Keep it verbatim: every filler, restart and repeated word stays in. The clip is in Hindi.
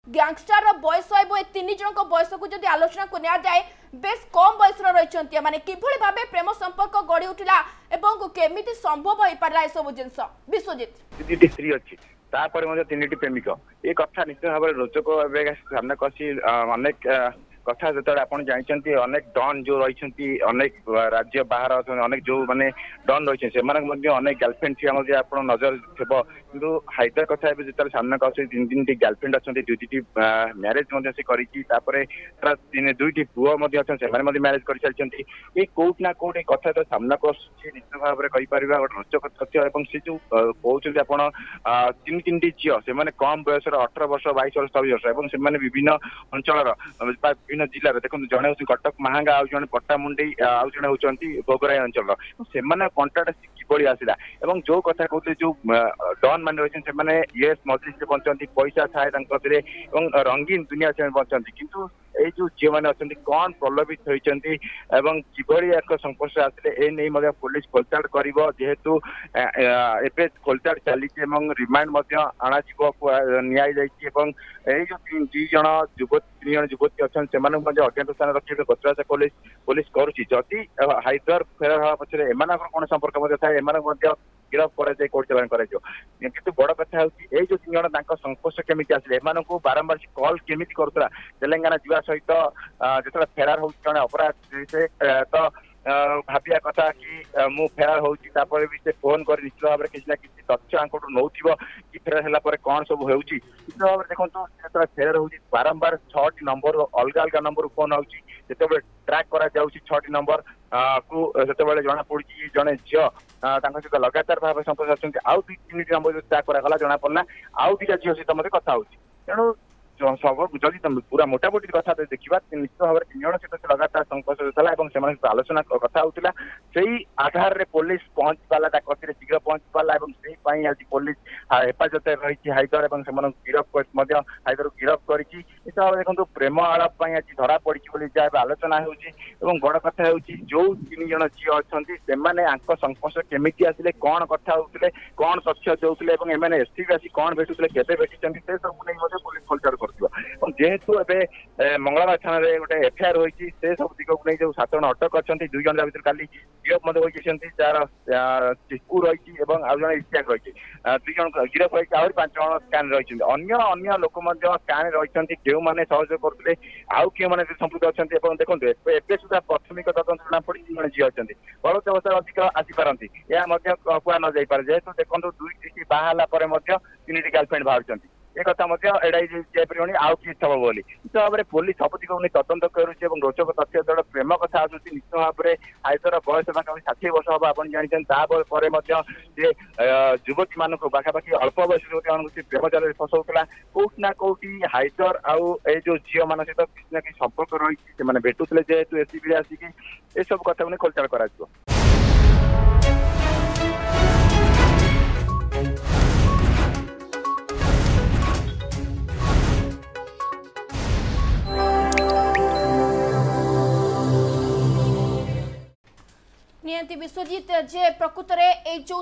गैंगस्टर बयस और तीन जन बयस को जब आलोचना को निया जाए बेस कम बयस रही माने किभली भाबे प्रेम संपर्क गढ़ी उठिला एवं केमिति संभव हो पारा ए सब जिंस विश्वजित स्त्री अच्छी तापर तीन प्रेमिक ये कथा निश्चित भाव रोचक सामना कसी अनेक कथा जो आप जानते अनेक डन जो रही अनेक राज्य बाहर अनेक जो माने डन रही से अनेक गर्लफ्रेंड थी आप नजर थे कि हाइदर कथा जो सामना कर तीन तीन गर्लफ्रेंड अच्छा दुईटी म्यारेज से दुईटी पुओ से म्यारेज कर सारी ये कौट ना कौट कथा तो सामना कर निश्चित भाव में कहीपर गोटे रोचक तथ्य से जो कहते आप तीन तीन झील से कम बयस अठर वर्ष बैश वर्ष छब्बीस वर्ष और विभिन्न अंचल विभिन्न जिले देखो जड़े हूँ कटक महांगा आउ जड़े पट्टामुंडी आउ जड़े होती भोगराई अंचल से कंटाक्ट किभली आसला और जो कथा कहते जो डन मान रही ये मजलिस बंचती पैसा थाए रंगीन दुनिया से बंचती किंतु ये जो झील मैंने अच्छा कौन प्रलोभित होती किभली एक संपर्श आसले ए नहीं पुलिस खोलताड़ कर जेहेतु एवं खोलताड़ चली रिमांड अणा यही जो दी जन युवती तीन जन युवती अच्छा से अज्ञात स्थान रखी पचरास पुलिस पुलिस करुच्ची जदि हाइदर फेरार हवा पछरे एम कौन संपर्क थाए एम गिरफ कर कोर्ट चलाण कर किंतु बड़ कथा है जो तीन जन संपर्श केमी आसे एम बारंबार कल केमी करूला तेलेंगाना जावा सहित जो फेरार हो जड़े अपराध से तो भाविया कथा कि मु फेरार होपर भी से फोन कर निश्चित भाव में किसी ना किसी तथ्य आंकट नौ कि फेरार है कौन सब हो निश्चित भाव में देखो जो फेरार हो बारंबार छटी नंबर अलग अलग नंबर फोन आते ट्रैक करा छटी नंबर को जो जना पड़ी जड़े झील सहित लगातार भाव संपर्क आउ दुई तीन नंबर जो ट्रैक कराला जना पड़ा आउ दुटा झील सहित मत कथा हो तेणु सब जदि पूरा मोटामोटी कथा देखा निश्चित भाव में तीन जन सहित लगातार संपर्क होता आलोचना कथा होता से आधार में पुलिस पहुंची पाला कथिरे शीघ्र पहुंची पाला और आज पुलिस हेफाजत रही हाइदर और गिरफ हाइदर गिरफ कर भाव देखो प्रेम आलाप आज धरा पड़ी जहाँ आलोचना हो बड़ कथा हो जो तीन जन झील अच्छा संपर्श केमी आसिले कौन कथा होते कौन तथ्य देते एम एसटी आसी कौन भेटुले के भेटी से सब नहीं पुलिस खोलचाड़ जेहेतु एवं मंगलवार थाना गोटे एफआईआर होती से सब दिग को नहीं जो सात जन अटक अच्छा दुई जन भर काली गिरफ जार चिकू रही आउ जन इतिहास रही दुई जन गिरफ रही आहरी पांच जन स्कान रही अन्य अन्य लोक स्कान रही जो मैंने सहयोग करते आउ किए मैंने संपुक्त अच्छा देखो एवं सुधा प्राथमिक तदंत जना पड़ी जन झील अच्छा बलत अवस्था अधिक आसीपारती यह कह न जापे जेहेतु देखो दुई बाहर तीन गर्लफ्रेंड बाहर ये कथा एड़ाई जापर आउ किए थब बोली निश्चित भाव में पुलिस सब दिग नहीं तदंत करुच्ची रोचक तथ्य जो प्रेम कथा आसूसी निश्चित भाव में हाइदर बयस पाखापाखि षाठी वर्ष हम आप जानते युवती मान पाखापाखि अल्प बयस युवती प्रेम जाल फसाऊला कौट ना कौटी हाइदर आउ ए जो झील मान सहित किसी ना किसी संपर्क रही भेटुले जेहेतु एसपी आसिक ये सब कथा खोलचाड़ कर नियंती विश्वजित जे प्रकृत में जो